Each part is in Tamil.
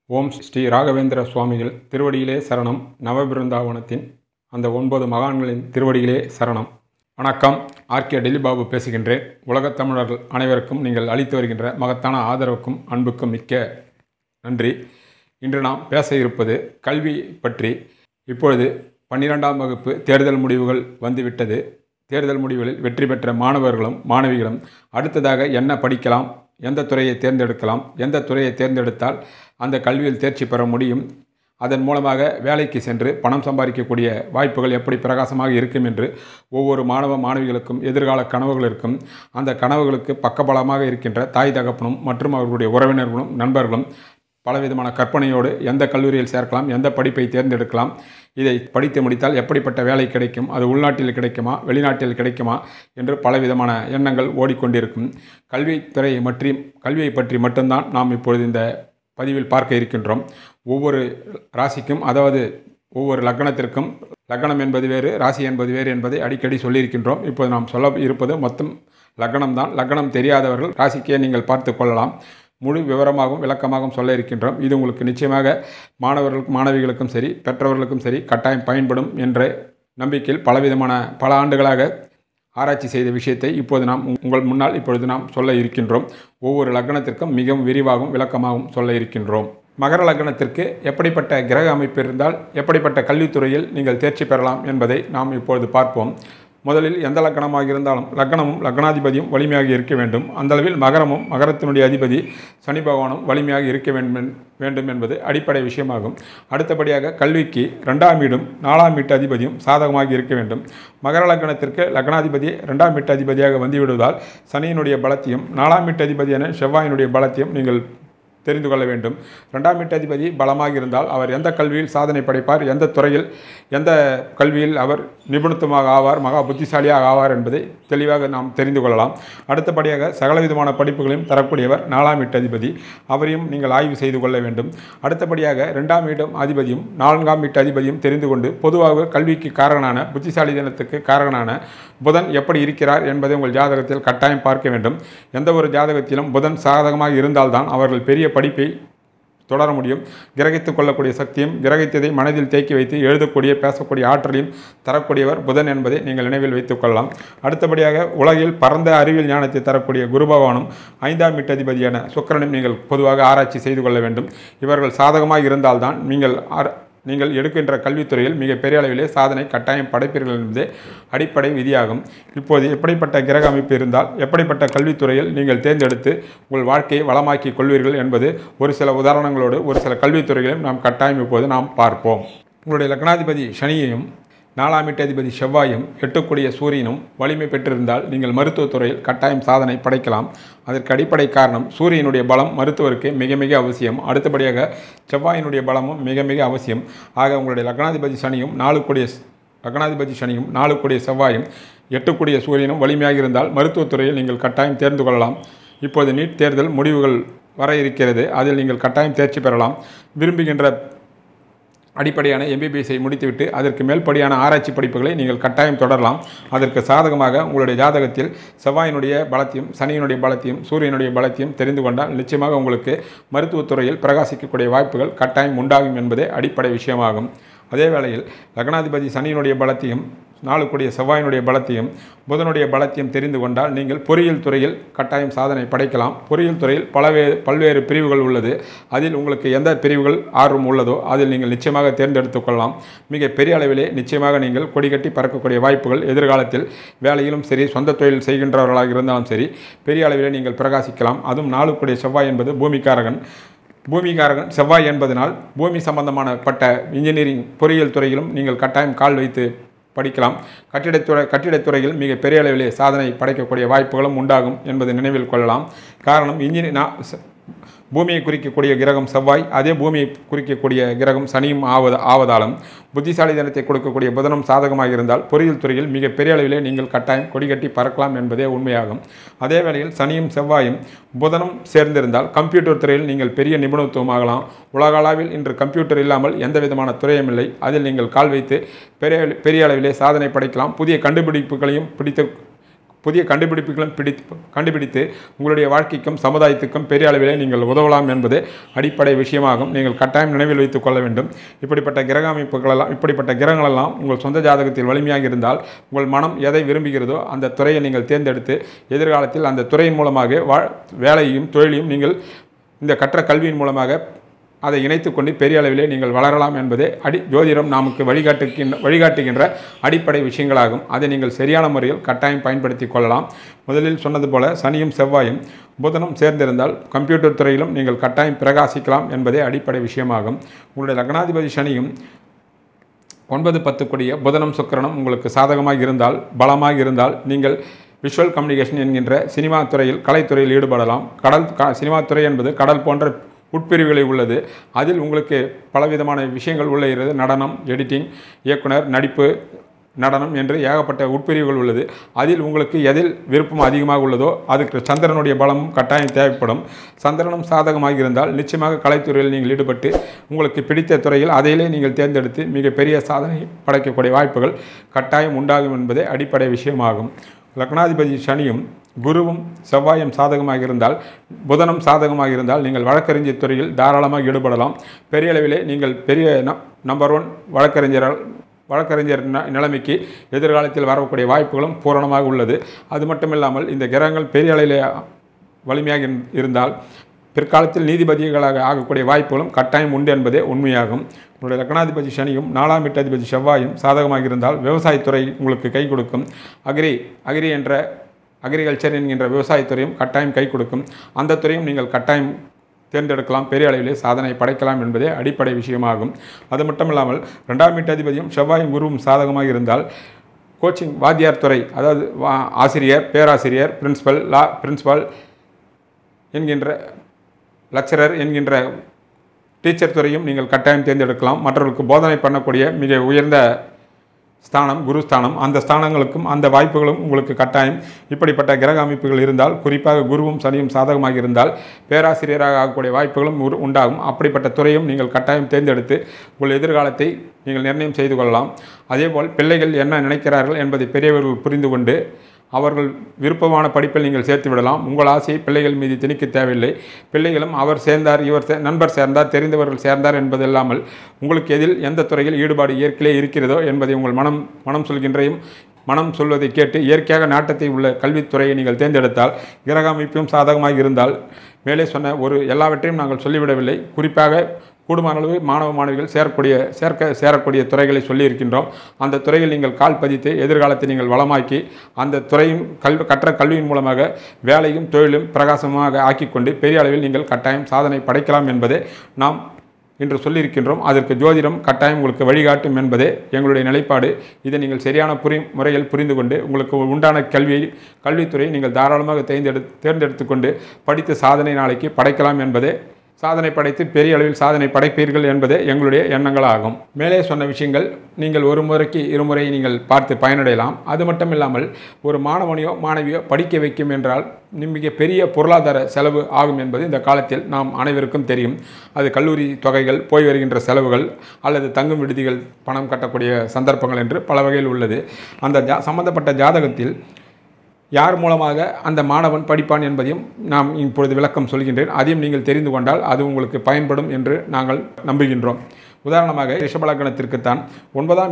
ஓம் ஸ்ரீ ராகவேந்திர சுவாமிகள் திருவடியிலே சரணம். நவபிருந்தாவனத்தின் அந்த 9 மகான்களின் திருவடியிலே சரணம். வணக்கம். ஆர்கே டெல்லிபாபு பேசுகின்றேன். உலகத் தமிழர்கள் அனைவருக்கும் நீங்கள் அளித்து வருகின்ற மகத்தான ஆதரவுக்கும் அன்புக்கும் மிக்க நன்றி. இன்று நாம் பேச இருப்பது கல்வி பற்றி. இப்பொழுது 12ஆம் வகுப்பு தேர்தல் முடிவுகள் வந்துவிட்டது. தேர்தல் முடிவுகளில் வெற்றி பெற்ற மாணவர்களும் மாணவிகளும் அடுத்ததாக என்ன படிக்கலாம், எந்த துறையை தேர்ந்தெடுக்கலாம், எந்த துறையை தேர்ந்தெடுத்தால் அந்த கல்வியில் தேர்ச்சி பெற முடியும், அதன் மூலமாக வேலைக்கு சென்று பணம் சம்பாதிக்கக்கூடிய வாய்ப்புகள் எப்படி பிரகாசமாக இருக்கும் என்று ஒவ்வொரு மாணவ மாணவிகளுக்கும் எதிர்கால கனவுகள் இருக்கும். அந்த கனவுகளுக்கு பக்கபலமாக இருக்கின்ற தாய் தகப்பனும் மற்றும் அவர்களுடைய உறவினர்களும் நண்பர்களும் பலவிதமான கற்பனையோடு எந்த கல்லூரியில் சேர்க்கலாம், எந்த படிப்பை தேர்ந்தெடுக்கலாம், இதை படித்து முடித்தால் எப்படிப்பட்ட வேலை கிடைக்கும், அது உள்நாட்டில் கிடைக்குமா வெளிநாட்டில் கிடைக்குமா என்று பலவிதமான எண்ணங்கள் ஓடிக்கொண்டிருக்கும். கல்வியை பற்றி மட்டும்தான் நாம் இப்பொழுது இந்த பதிவில் பார்க்க இருக்கின்றோம். ஒவ்வொரு ராசிக்கும், அதாவது ஒவ்வொரு லக்னத்திற்கும், லக்னம் என்பது வேறு, ராசி என்பது வேறு என்பதை அடிக்கடி சொல்லியிருக்கின்றோம். இப்போது நாம் சொல்ல இருப்பது மொத்தம் லக்னம்தான். லக்னம் தெரியாதவர்கள் ராசிக்கே நீங்கள் பார்த்து கொள்ளலாம். முழு விவரமாகவும் விளக்கமாகவும் சொல்ல இருக்கின்றோம். இது உங்களுக்கு நிச்சயமாக மாணவர்களுக்கும் மாணவிகளுக்கும் சரி, பெற்றவர்களுக்கும் சரி கட்டாயம் பயன்படும் என்ற நம்பிக்கையில் பல ஆண்டுகளாக ஆராய்ச்சி செய்த விஷயத்தை இப்போது நாம் உங்கள் முன்னால் இப்பொழுது நாம் சொல்ல இருக்கின்றோம். ஒவ்வொரு லக்னத்திற்கும் மிகவும் விரிவாகவும் விளக்கமாகவும் சொல்ல இருக்கின்றோம். மகர லக்னத்திற்கு எப்படிப்பட்ட கிரக அமைப்பு இருந்தால் எப்படிப்பட்ட கல்வித்துறையில் நீங்கள் தேர்ச்சி பெறலாம் என்பதை நாம் இப்பொழுது பார்ப்போம். முதலில் எந்த லக்னமாக இருந்தாலும் லக்னமும் லக்னாதிபதியும் வலிமையாக இருக்க வேண்டும். அந்தளவில் மகரமும் மகரத்தினுடைய அதிபதி சனி பகவானும் வலிமையாக இருக்க வேண்டும் என்பது அடிப்படை விஷயமாகும். அடுத்தபடியாக கல்விக்கு 2ஆம் வீடும் 4ஆம் வீட்டு அதிபதியும் சாதகமாக இருக்க வேண்டும். மகர லக்னத்திற்கு லக்னாதிபதி 2ஆம் வீட்டு அதிபதியாக வந்துவிடுவதால் சனியினுடைய பலத்தையும் 4ஆம் வீட்டு அதிபதியான செவ்வாயினுடைய பலத்தையும் நீங்கள் தெரிந்து கொள்ள வேண்டும். 2ஆம் வீட்டு அதிபதி பலமாக இருந்தால் அவர் எந்த கல்வியில் சாதனை படைப்பார், எந்த துறையில் எந்த கல்வியில் அவர் நிபுணத்துவமாக ஆவார், மகா புத்திசாலியாக ஆவார் என்பதை தெளிவாக நாம் தெரிந்து கொள்ளலாம். அடுத்தபடியாக சகலவிதமான படிப்புகளையும் தரக்கூடியவர் 4ஆம் வீட்டு அதிபதி, அவரையும் நீங்கள் ஆய்வு செய்து கொள்ள வேண்டும். அடுத்தபடியாக 2ஆம் வீட்டு அதிபதியும் 4ஆம் வீட்டு அதிபதியும் தெரிந்து கொண்டு பொதுவாக கல்விக்கு காரணனான புத்திசாலித்தனத்துக்கு காரணனான புதன் எப்படி இருக்கிறார் என்பதை உங்கள் ஜாதகத்தில் கட்டாயம் பார்க்க வேண்டும். எந்த ஒரு ஜாதகத்திலும் புதன் சாதகமாக இருந்தால்தான் அவர்கள் பெரிய படிப்பை தொடர முடியும். கிரகித்துக் கொள்ளக்கூடிய சக்தியும் கிரகித்ததை மனதில் தேக்கி வைத்து எழுதக்கூடிய பேசக்கூடிய ஆற்றலையும் தரக்கூடியவர் புதன் என்பதை நீங்கள் நினைவில் வைத்துக் கொள்ளலாம். அடுத்தபடியாக உலகில் பரந்த அறிவியல் ஞானத்தை தரக்கூடிய குரு பகவானும் 5ஆம் வீட்டு அதிபதியான சுக்கிரனையும் நீங்கள் பொதுவாக ஆராய்ச்சி செய்து கொள்ள வேண்டும். இவர்கள் சாதகமாக இருந்தால்தான் நீங்கள் எடுக்கின்ற கல்வித்துறையில் மிகப்பெரிய அளவிலே சாதனை கட்டாயம் படைப்பீர்கள் என்பதே அடிப்படை விதியாகும். இப்போது எப்படிப்பட்ட கிரக அமைப்பு இருந்தால் எப்படிப்பட்ட கல்வித்துறையில் நீங்கள் தேர்ந்தெடுத்து உங்கள் வாழ்க்கையை வளமாக்கி கொள்வீர்கள் என்பது ஒரு சில உதாரணங்களோடு ஒரு சில கல்வித்துறைகளையும் நாம் கட்டாயம் இப்போது நாம் பார்ப்போம். உங்களுடைய லக்னாதிபதி சனியையும் 4ஆம் வீட்டு அதிபதி செவ்வாயும் 8க்குடைய சூரியனும் வலிமை பெற்றிருந்தால் நீங்கள் மருத்துவத்துறையில் கட்டாயம் சாதனை படைக்கலாம். அதற்கு அடிப்படை காரணம் சூரியனுடைய பலம் மருத்துவருக்கு மிக மிக அவசியம். அடுத்தபடியாக செவ்வாயினுடைய பலமும் மிக மிக அவசியம். ஆக உங்களுடைய லக்னாதிபதி சனியும் 4க்குடைய செவ்வாயும் 8க்குடைய சூரியனும் வலிமையாக இருந்தால் மருத்துவத்துறையில் நீங்கள் கட்டாயம் தேர்ந்து கொள்ளலாம். இப்போது நீட் தேர்தல் முடிவுகள் வர இருக்கிறது. அதில் நீங்கள் கட்டாயம் தேர்ச்சி பெறலாம். விரும்புகின்ற அடிப்படையான MBBSஐ முடித்துவிட்டு அதற்கு மேல்படியான ஆராய்ச்சி படிப்புகளை நீங்கள் கட்டாயம் தொடரலாம். அதற்கு சாதகமாக உங்களுடைய ஜாதகத்தில் செவ்வாயினுடைய பலத்தையும் சனியினுடைய பலத்தையும் சூரியனுடைய பலத்தையும் தெரிந்து கொண்டால் நிச்சயமாக உங்களுக்கு மருத்துவத்துறையில் பிரகாசிக்கக்கூடிய வாய்ப்புகள் கட்டாயம் உண்டாகும் என்பதே அடிப்படை விஷயமாகும். அதே வேளையில் லக்னாதிபதி சனியினுடைய பலத்தையும் 4க்குடைய செவ்வாயினுடைய பலத்தையும் புதனுடைய பலத்தையும் தெரிந்து கொண்டால் நீங்கள் பொறியியல் துறையில் கட்டாயம் சாதனை படைக்கலாம். பொறியியல் துறையில் பல்வேறு பிரிவுகள் உள்ளது. அதில் உங்களுக்கு எந்த பிரிவுகள் ஆர்வம் உள்ளதோ அதில் நீங்கள் நிச்சயமாக தேர்ந்தெடுத்துக் கொள்ளலாம். மிக பெரிய அளவிலே நிச்சயமாக நீங்கள் கொடிகட்டி பறக்கக்கூடிய வாய்ப்புகள் எதிர்காலத்தில் வேலையிலும் சரி, சொந்த தொழில் செய்கின்றவர்களாக இருந்தாலும் சரி பெரிய அளவிலே நீங்கள் பிரகாசிக்கலாம். அதுவும் 4க்குடைய செவ்வாய் என்பது பூமிக்காரகன் செவ்வாய் என்பதனால் பூமி சம்பந்தமானப்பட்ட இன்ஜினியரிங் பொறியியல் துறையிலும் நீங்கள் கட்டாயம் கால் வைத்து படிக்கலாம். கட்டிடத்துறையில் மிக பெரிய அளவிலே சாதனை படைக்கக்கூடிய வாய்ப்புகளும் உண்டாகும் என்பதை நினைவில் கொள்ளலாம். காரணம் பூமியை குறிக்கக்கூடிய கிரகம் செவ்வாய், அதே பூமியை குறிக்கக்கூடிய கிரகம் சனியும் ஆவதாலும் புத்திசாலித்தனத்தை கொடுக்கக்கூடிய புதனும் சாதகமாக இருந்தால் பொறியியல் துறையில் மிக பெரிய அளவிலே நீங்கள் கட்டாயம் கொடிகட்டி பறக்கலாம் என்பதே உண்மையாகும். அதே வேளையில் சனியும் செவ்வாயும் புதனும் சேர்ந்திருந்தால் கம்ப்யூட்டர் துறையில் நீங்கள் பெரிய நிபுணத்துவமாகலாம். உலகளவில் இன்று கம்ப்யூட்டர் இல்லாமல் எந்த விதமான துறையும் இல்லை. அதில் நீங்கள் கால் வைத்து பெரிய அளவிலே சாதனை படைக்கலாம். புதிய கண்டுபிடிப்புகளையும் புதிய கண்டுபிடிப்புகளும் கண்டுபிடித்து உங்களுடைய வாழ்க்கைக்கும் சமுதாயத்துக்கும் பெரிய அளவிலே நீங்கள் உதவலாம் என்பது அடிப்படை விஷயமாகும். நீங்கள் கட்டாயம் நினைவில் வைத்துக் கொள்ள வேண்டும். இப்படிப்பட்ட கிரக அமைப்புகளெல்லாம் இப்படிப்பட்ட கிரகங்களெல்லாம் உங்கள் சொந்த ஜாதகத்தில் வலிமையாக இருந்தால் உங்கள் மனம் எதை விரும்புகிறதோ அந்த துறையை நீங்கள் தேர்ந்தெடுத்து எதிர்காலத்தில் அந்த துறையின் மூலமாக வேலையும் தொழிலையும் நீங்கள் இந்த கற்ற கல்வியின் மூலமாக அதை இணைத்துக்கொண்டு பெரிய அளவிலே நீங்கள் வளரலாம் என்பதே ஜோதிடம் நமக்கு வழிகாட்டுகின்ற அடிப்படை விஷயங்களாகும். அதை நீங்கள் சரியான முறையில் கட்டாயம் பயன்படுத்தி கொள்ளலாம். முதலில் சொன்னது போல சனியும் செவ்வாயும் புதனும் சேர்ந்திருந்தால் கம்ப்யூட்டர் துறையிலும் நீங்கள் கட்டாயம் பிரகாசிக்கலாம் என்பதே அடிப்படை விஷயமாகும். உங்களுடைய லக்னாதிபதி சனியும் 9-10 கூடிய புதனும் சுக்கிரனும் உங்களுக்கு சாதகமாக இருந்தால் பலமாக இருந்தால் நீங்கள் விஷுவல் கம்யூனிகேஷன் என்கின்ற சினிமா துறையில் கலைத்துறையில் ஈடுபடலாம். சினிமா துறை என்பது கடல் போன்ற உட்பிரிவுகளை உள்ளது. அதில் உங்களுக்கு பலவிதமான விஷயங்கள் உள்ளது. நடனம், எடிட்டிங், இயக்குனர், நடிப்பு, நடனம் என்று ஏகப்பட்ட உட்பிரிவுகள் உள்ளது. அதில் உங்களுக்கு எதில் விருப்பம் அதிகமாக உள்ளதோ அதுக்கு சந்திரனுடைய பலமும் கட்டாயம் தேவைப்படும். சந்திரனும் சாதகமாக இருந்தால் நிச்சயமாக கலைத்துறையில் நீங்கள் ஈடுபட்டு உங்களுக்கு பிடித்த துறையில் அதையிலே நீங்கள் தேர்ந்தெடுத்து மிகப்பெரிய சாதனை படைக்கக்கூடிய வாய்ப்புகள் கட்டாயம் உண்டாகும் என்பதே அடிப்படை விஷயமாகும். லக்னாதிபதி சனியும் குருவும் செவ்வாயும் சாதகமாக இருந்தால் புதனும் சாதகமாக இருந்தால் நீங்கள் வழக்கறிஞர் துறையில் தாராளமாக ஈடுபடலாம். பெரிய அளவிலே நீங்கள் பெரிய நம்பர் 1 வழக்கறிஞர் நிலைமைக்கு எதிர்காலத்தில் வரக்கூடிய வாய்ப்புகளும் பூரணமாக உள்ளது. அது மட்டுமில்லாமல் இந்த கிரகங்கள் பெரிய அளவிலே வலிமையாக இருந்தால் பிற்காலத்தில் நீதிபதிகளாக ஆகக்கூடிய வாய்ப்புகளும் கட்டாயம் உண்டு என்பதே உண்மையாகும். உங்களுடைய லக்னாதிபதி சனியும் 4ஆம் வீட்டாதிபதி செவ்வாயும் சாதகமாக இருந்தால் விவசாயத்துறை உங்களுக்கு கை கொடுக்கும். அக்ரி என்ற அக்ரிகல்ச்சர் என்கின்ற விவசாயத்துறையும் கட்டாயம் கை கொடுக்கும். அந்த துறையும் நீங்கள் கட்டாயம் தேர்ந்தெடுக்கலாம். பெரிய அளவிலே சாதனை படைக்கலாம் என்பதே அடிப்படை விஷயமாகும். அது மட்டும் இல்லாமல் 2ஆம் வீட்டாதிபதியும் செவ்வாயும் குருவும் சாதகமாக இருந்தால் கோச்சிங் வாத்தியார் துறை, அதாவது ஆசிரியர், பேராசிரியர், பிரின்சிபல் என்கின்ற லெக்சரர் என்கின்ற டீச்சர் துறையும் நீங்கள் கட்டாயம் தேர்ந்தெடுக்கலாம். மற்றவர்களுக்கு போதனை பண்ணக்கூடிய மிக உயர்ந்த ஸ்தானம் குருஸ்தானம். அந்த ஸ்தானங்களுக்கும் அந்த வாய்ப்புகளும் உங்களுக்கு கட்டாயம் இப்படிப்பட்ட கிரக அமைப்புகள் இருந்தால், குறிப்பாக குருவும் சனியும் சாதகமாக இருந்தால் பேராசிரியராக ஆகக்கூடிய வாய்ப்புகளும் உண்டாகும். அப்படிப்பட்ட துறையும் நீங்கள் கட்டாயம் தேர்ந்தெடுத்து உங்கள் எதிர்காலத்தை நீங்கள் நிர்ணயம் செய்து கொள்ளலாம். அதேபோல் பிள்ளைகள் என்ன நினைக்கிறார்கள் என்பதை பெரியவர்கள் புரிந்து கொண்டு அவர்கள் விருப்பமான படிப்பில் நீங்கள் சேர்த்து விடலாம். உங்கள் ஆசையை பிள்ளைகள் மீது திணிக்க தேவையில்லை. பிள்ளைகளும் அவர் சேர்ந்தார், நண்பர் சேர்ந்தார், தெரிந்தவர்கள் சேர்ந்தார் என்பதில்லாமல் உங்களுக்கு எதில் எந்த துறையில் ஈடுபாடு இயற்கையிலே இருக்கிறதோ என்பதை உங்கள் மனம் சொல்வதை கேட்டு இயற்கையாக நாட்டத்தை உள்ள கல்வித்துறையை நீங்கள் தேர்ந்தெடுத்தால் கிரக அமைப்பும் சாதகமாக இருந்தால் மேலே சொன்ன எல்லாவற்றையும் நாங்கள் சொல்லிவிடவில்லை. குறிப்பாக கூடுமான அளவு மாணவ மாணவிகள் சேரக்கூடிய துறைகளை சொல்லியிருக்கின்றோம். அந்த துறையில் நீங்கள் கால் பதித்து எதிர்காலத்தை நீங்கள் வளமாக்கி அந்த துறையின் கற்ற கல்வியின் மூலமாக வேலையும் தொழிலும் பிரகாசமாக ஆக்கிக்கொண்டு பெரிய அளவில் நீங்கள் கட்டாயம் சாதனை படைக்கலாம் என்பதே நாம் இன்று சொல்லியிருக்கின்றோம். அதற்கு ஜோதிடம் கட்டாயம் உங்களுக்கு வழிகாட்டும் என்பதே எங்களுடைய நிலைப்பாடு. இதை நீங்கள் சரியான முறையில் புரிந்து கொண்டு உங்களுக்கு உண்டான கல்வித்துறையை நீங்கள் தாராளமாக தேர்ந்தெடுத்து கொண்டு படித்து சாதனை நாளைக்கு படைக்கலாம் என்பதே, சாதனை படைத்து பெரிய அளவில் சாதனை படைப்பீர்கள் என்பதே எங்களுடைய எண்ணங்களாகும். மேலே சொன்ன விஷயங்கள் நீங்கள் ஒரு முறைக்கு இருமுறை நீங்கள் பார்த்து பயனடையலாம். அது மட்டும் இல்லாமல் ஒரு மாணவனையோ மாணவியோ படிக்க வைக்கும் என்றால் மிக பெரிய பொருளாதார செலவு ஆகும் என்பது இந்த காலத்தில் நாம் அனைவருக்கும் தெரியும். அது கல்லூரி தொகைகள், போய் வருகின்ற செலவுகள், அல்லது தங்கும் விடுதிகள் பணம் கட்டக்கூடிய சந்தர்ப்பங்கள் என்று பல வகையில் உள்ளது. அந்த சம்பந்தப்பட்ட ஜாதகத்தில் யார் மூலமாக அந்த மாணவன் படிப்பான் என்பதையும் நாம் இப்பொழுது விளக்கம் சொல்கின்றேன். அதையும் நீங்கள் தெரிந்து கொண்டால் அது உங்களுக்கு பயன்படும் என்று நாங்கள் நம்புகின்றோம். உதாரணமாக ரிஷபலக்கணத்திற்குத்தான் 9ஆம்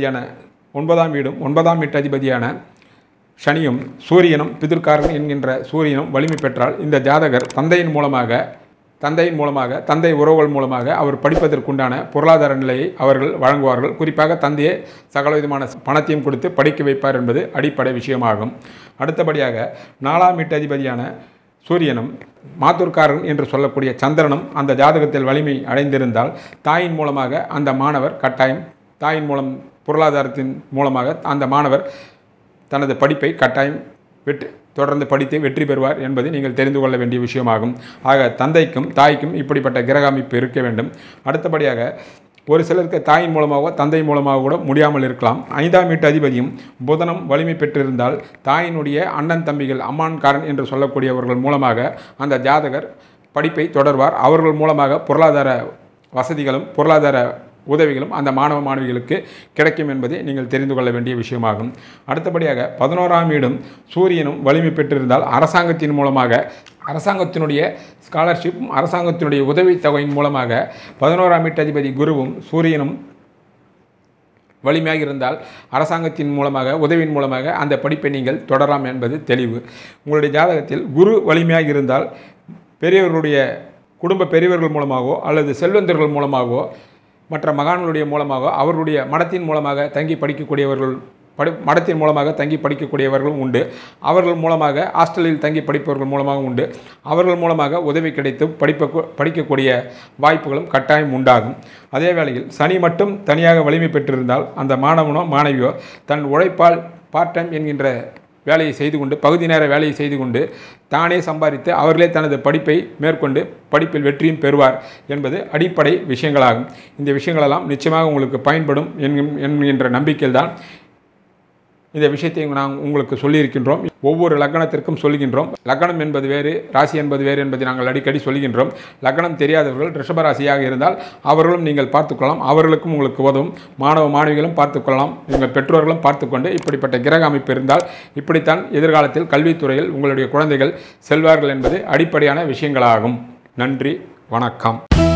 வீட்டதிபதியான சனியும் சூரியனும் பிதிர்காரன் என்கின்ற சூரியனும் வலிமை பெற்றால் இந்த ஜாதகர் தந்தையின் மூலமாக தந்தை உறவுகள் மூலமாக அவர் படிப்பதற்குண்டான பொருளாதார நிலையை அவர்கள் வழங்குவார்கள். குறிப்பாக தந்தையே சகலவிதமான பணத்தையும் கொடுத்து படிக்க வைப்பார் என்பது அடிப்படை விஷயமாகும். அடுத்தபடியாக 4ஆம் வீட்டதிபதியான சூரியனும் மாத்தூர்காரன் என்று சொல்லக்கூடிய சந்திரனும் அந்த ஜாதகத்தில் வலிமை அடைந்திருந்தால் தாயின் மூலமாக அந்த மாணவர் கட்டாயம் பொருளாதாரத்தின் மூலமாக அந்த மாணவர் தனது படிப்பை கட்டாயம் தொடர்ந்து படித்து வெற்றி பெறுவார் என்பதை நீங்கள் தெரிந்து கொள்ள வேண்டிய விஷயமாகும். ஆக தந்தைக்கும் தாய்க்கும் இப்படிப்பட்ட கிரக அமைப்பு இருக்க வேண்டும். அடுத்தபடியாக ஒரு சிலருக்கு தாயின் மூலமாக தந்தை மூலமாக கூட முடியாமல் இருக்கலாம். 5ஆம் வீட்டு அதிபதியும் புதனும் வலிமை பெற்றிருந்தால் தாயினுடைய அண்ணன் தம்பிகள் அம்மான்காரன் என்று சொல்லக்கூடியவர்கள் மூலமாக அந்த ஜாதகர் படிப்பை தொடர்வார். அவர்கள் மூலமாக பொருளாதார வசதிகளும் பொருளாதார உதவிகளும் அந்த மாணவ மாணவிகளுக்கு கிடைக்கும் என்பதை நீங்கள் தெரிந்து கொள்ள வேண்டிய விஷயமாகும். அடுத்தபடியாக 11ஆம் வீடும் சூரியனும் வலிமை பெற்றிருந்தால் அரசாங்கத்தின் மூலமாக அரசாங்கத்தினுடைய ஸ்காலர்ஷிப்பும் அரசாங்கத்தினுடைய உதவித்தொகையின் மூலமாக 11ஆம் வீட்டு அதிபதி குருவும் சூரியனும் வலிமையாக இருந்தால் அரசாங்கத்தின் மூலமாக உதவியின் மூலமாக அந்த படிப்பை நீங்கள் தொடரலாம் என்பது தெளிவு. உங்களுடைய ஜாதகத்தில் குரு வலிமையாக இருந்தால் பெரியவர்களுடைய குடும்ப பெரியவர்கள் மூலமாகவோ அல்லது செல்வந்தர்கள் மூலமாகவோ மற்ற மகான்களுடைய மூலமாக அவர்களுடைய மடத்தின் மூலமாக தங்கி படிக்கக்கூடியவர்கள் மடத்தின் மூலமாக தங்கி படிக்கக்கூடியவர்களும் உண்டு. அவர்கள் மூலமாக ஹாஸ்டலில் தங்கி படிப்பவர்கள் மூலமாக உண்டு. அவர்கள் மூலமாக உதவி கிடைத்து படிக்கக்கூடிய வாய்ப்புகளும் கட்டாயம் உண்டாகும். அதே வேளையில் சனி மட்டும் தனியாக வலிமை பெற்றிருந்தால் அந்த மாணவனோ மாணவியோ தன் உழைப்பால் பார்ட் டைம் என்கின்ற வேலையை செய்து கொண்டு பகுதி நேர வேலையை செய்து கொண்டு தானே சம்பாதித்து அவர்களே தனது படிப்பை மேற்கொண்டு படிப்பில் வெற்றியும் பெறுவார் என்பது அடிப்படை விஷயங்களாகும். இந்த விஷயங்களெல்லாம் நிச்சயமாக உங்களுக்கு பயன்படும் என்கின்ற நம்பிக்கையில்தான் இந்த விஷயத்தை நாங்கள் உங்களுக்கு சொல்லியிருக்கின்றோம். ஒவ்வொரு லக்னத்திற்கும் சொல்கின்றோம். லக்னம் என்பது வேறு, ராசி என்பது வேறு என்பதை நாங்கள் அடிக்கடி சொல்கின்றோம். லக்னம் தெரியாதவர்கள் ரிஷபராசியாக இருந்தால் அவர்களும் நீங்கள் பார்த்துக்கொள்ளலாம். அவர்களுக்கும் உங்களுக்கு உதவும். மாணவ மாணவிகளும் பார்த்துக்கொள்ளலாம். உங்கள் பெற்றோர்களும் பார்த்துக்கொண்டு இப்படிப்பட்ட கிரக அமைப்பு இருந்தால் இப்படித்தான் எதிர்காலத்தில் கல்வித்துறையில் உங்களுடைய குழந்தைகள் செல்வார்கள் என்பது அடிப்படையான விஷயங்களாகும். நன்றி, வணக்கம்.